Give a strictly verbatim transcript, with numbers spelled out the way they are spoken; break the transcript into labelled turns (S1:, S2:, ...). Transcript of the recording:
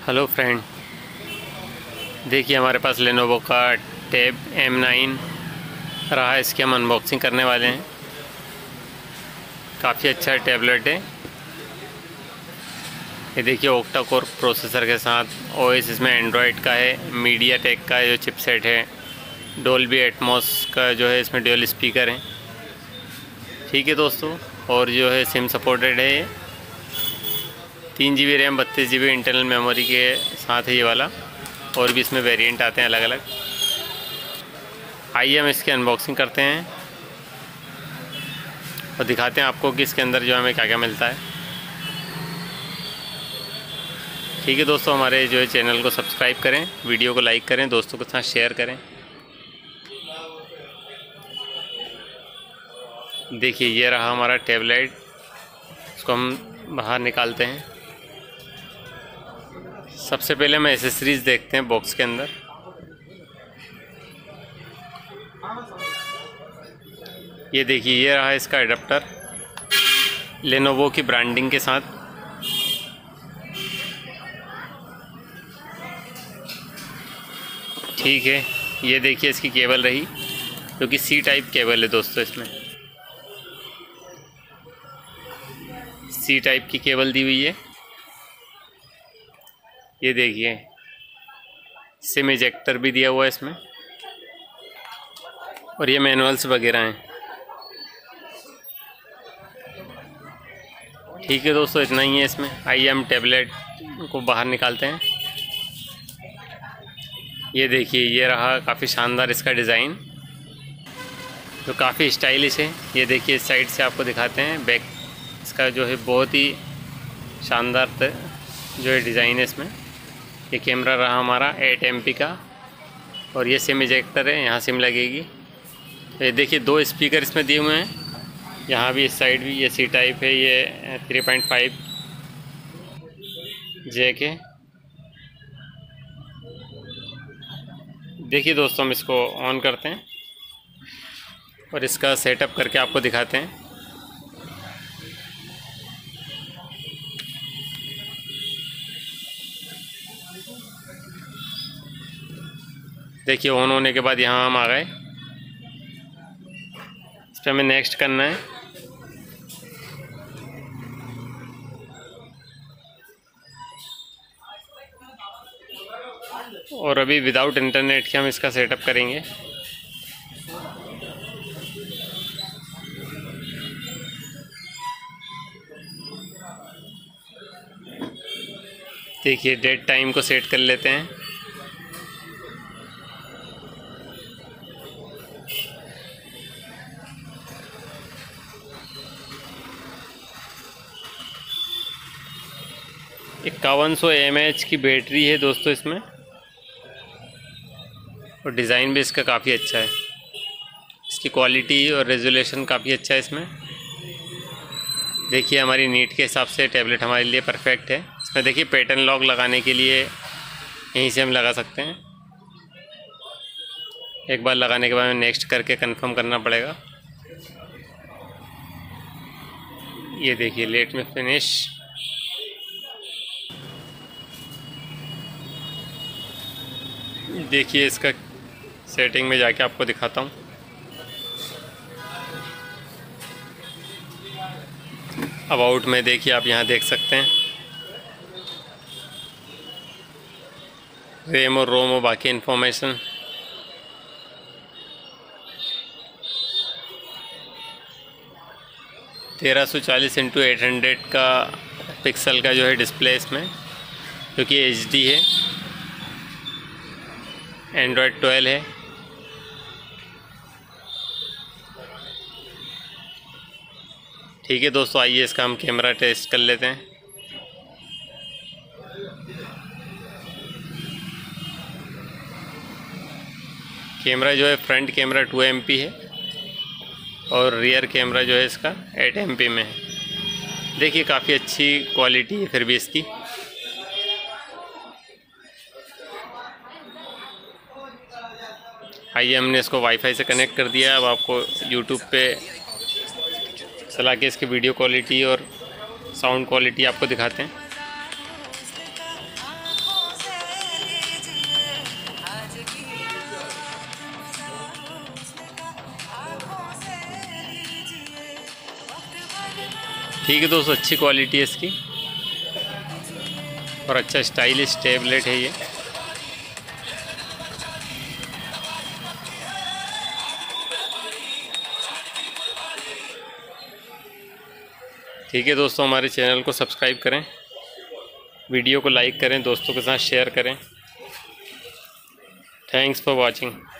S1: Hello friend, देखिए हमारे पास लेनोवो का टैब एम नाइन रहा है। इसकी हम अनबॉक्सिंग करने वाले हैं। काफ़ी अच्छा टैबलेट है। ये देखिए ओक्टा कोर प्रोसेसर के साथ ओएस इसमें एंड्रॉयड का है, मीडिया टेक का जो चिपसेट है, डोल्बी एटमॉस का जो है इसमें ड्यूल स्पीकर है। ठीक है दोस्तों, और जो है सिम सपोर्टेड है। ये तीन जी बी रैम बत्तीस जी बी इंटरनल मेमोरी के साथ है ये वाला, और भी इसमें वेरिएंट आते हैं अलग अलग। आइए हम इसकी अनबॉक्सिंग करते हैं और दिखाते हैं आपको कि इसके अंदर जो हमें क्या क्या मिलता है। ठीक है दोस्तों, हमारे जो है चैनल को सब्सक्राइब करें, वीडियो को लाइक करें, दोस्तों के साथ शेयर करें। देखिए ये रहा हमारा टैबलेट। इसको हम बाहर निकालते हैं। सबसे पहले हम एसेसरीज़ देखते हैं बॉक्स के अंदर। ये देखिए ये रहा इसका एडाप्टर लेनोवो की ब्रांडिंग के साथ। ठीक है, ये देखिए इसकी केबल रही, जो कि सी टाइप केबल है दोस्तों। इसमें सी टाइप की केबल दी हुई है। ये देखिए सिम इजेक्टर भी दिया हुआ है इसमें, और ये मैनुअल्स वगैरह हैं। ठीक है दोस्तों, इतना ही है इसमें। आइए हम टैबलेट को बाहर निकालते हैं। ये देखिए ये रहा काफ़ी शानदार इसका डिज़ाइन, जो काफ़ी स्टाइलिश है। ये देखिए इस साइड से आपको दिखाते हैं। बैक इसका जो है बहुत ही शानदार जो है डिज़ाइन है इसमें। ये कैमरा रहा हमारा एट एम पी का, और ये सिम इजेक्टर है, यहाँ सिम लगेगी। ये देखिए दो स्पीकर इसमें दिए हुए हैं, यहाँ भी इस साइड भी। ये सी टाइप है, ये थ्री पॉइंट फाइव जैक है। देखिए दोस्तों, हम इसको ऑन करते हैं और इसका सेटअप करके आपको दिखाते हैं। देखिए ऑन होने के बाद यहाँ हम आ गए। इस पर हमें नेक्स्ट करना है। और अभी विदाउट इंटरनेट के हम इसका सेटअप करेंगे। देखिए डेट टाइम को सेट कर लेते हैं। इक्यावन सौ एम एच की बैटरी है दोस्तों इसमें, और डिज़ाइन भी इसका काफ़ी अच्छा है। इसकी क्वालिटी और रेजोल्यूशन काफ़ी अच्छा है इसमें। देखिए हमारी नीड के हिसाब से टैबलेट हमारे लिए परफेक्ट है। इसमें देखिए पैटर्न लॉक लगाने के लिए यहीं से हम लगा सकते हैं। एक बार लगाने के बाद हमें नेक्स्ट करके कंफर्म करना पड़ेगा। ये देखिए लेट में फिनिश। देखिए इसका सेटिंग में जाके आपको दिखाता हूँ। अबाउट में देखिए आप यहाँ देख सकते हैं रैम और रोम और बाकी इन्फॉर्मेशन। तेरह सौ चालीस इंटू एट हंड्रेड का पिक्सल का जो है डिस्प्ले इसमें, जो कि एच डी है। एंड्रॉयड ट्वेल्व है। ठीक है दोस्तों, आइए इसका हम कैमरा टेस्ट कर लेते हैं। कैमरा जो है front camera two M P है, और रियर कैमरा जो है इसका एट एम पी में है। देखिए काफ़ी अच्छी क्वालिटी है फिर भी इसकी। आइए हमने इसको वाईफाई से कनेक्ट कर दिया है। अब आपको यूट्यूब पे चला के इसकी वीडियो क्वालिटी और साउंड क्वालिटी आपको दिखाते हैं। ठीक है दोस्तों, अच्छी क्वालिटी है इसकी और अच्छा स्टाइलिश टैबलेट है ये। ठीक है दोस्तों, हमारे चैनल को सब्सक्राइब करें, वीडियो को लाइक करें, दोस्तों के साथ शेयर करें। Thanks for watching.